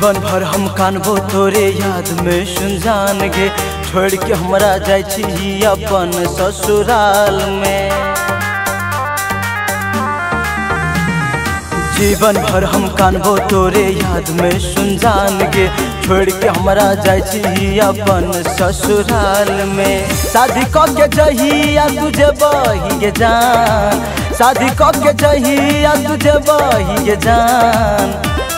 जीवन भर हम कानबो तोरे याद में सुनजान गे, छोड़ के हमरा जाय छी अपन ससुराल में। जीवन भर हम कानबो तोरे याद में सुनजान गे, छोड़ के हमरा जाय छी अपन ससुराल में। शादी क के जहिया तुझे बही गे जान, शादी क के जहिया तुझे बही गे जान।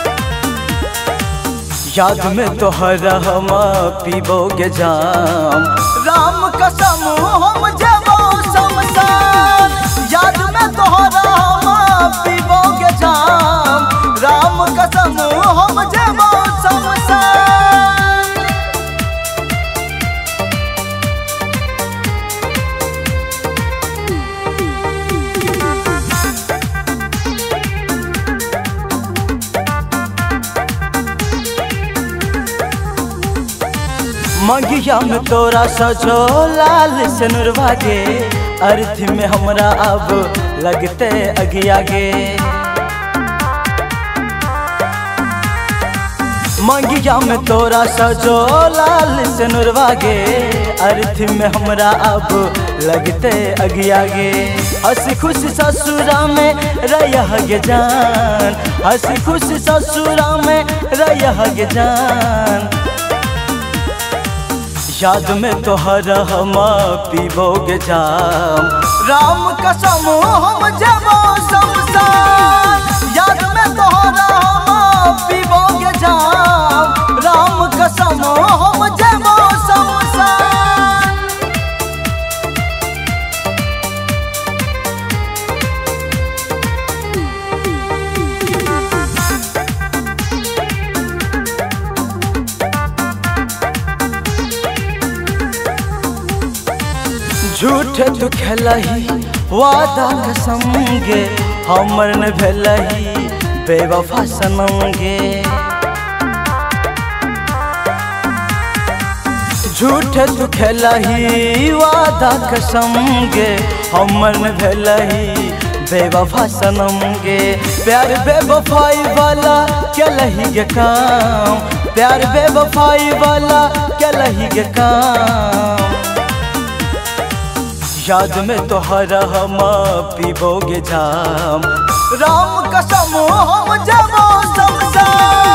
याद में तोहरा हम पीबोगे जाम, राम कसम हम जेबो शमशान। याद में तोहरा हम पीबोगे जाम, राम कसम हम जेबो शमशान। मंगिया में तोरा सजो लाल सनुरवा गे, अर्थ में हमरा अब लगते अगिया गे। मंगिया में तोरा सजो लाल सनुरवा गे, अर्थ में हमरा अब लगते अगिया गे। हंसी खुशी ससुरा में रह गे जान, हंसी खुशी ससुरा में रह गे जान। याद में तोहरा हम पीबोगे जाम, राम कसम हम जेबो शमशान। याद में तोहरा हम पीबोगे जाम, राम कसम हम जेबो शमशान। झूठ तू खेलही वादा कसम गे, हमर न भेलही बेवफा सनम गे। झूठ तू खेलही वादा कसम गे, हमर न भेलही बेवफा सनम गे। प्यार बेवफाई वाला केलही गे काम, प्यार बेवफाई वाला केलही गे काम। याद में तोहरा हम पीबोगे जाम, राम कसम हम जेबो शमशान।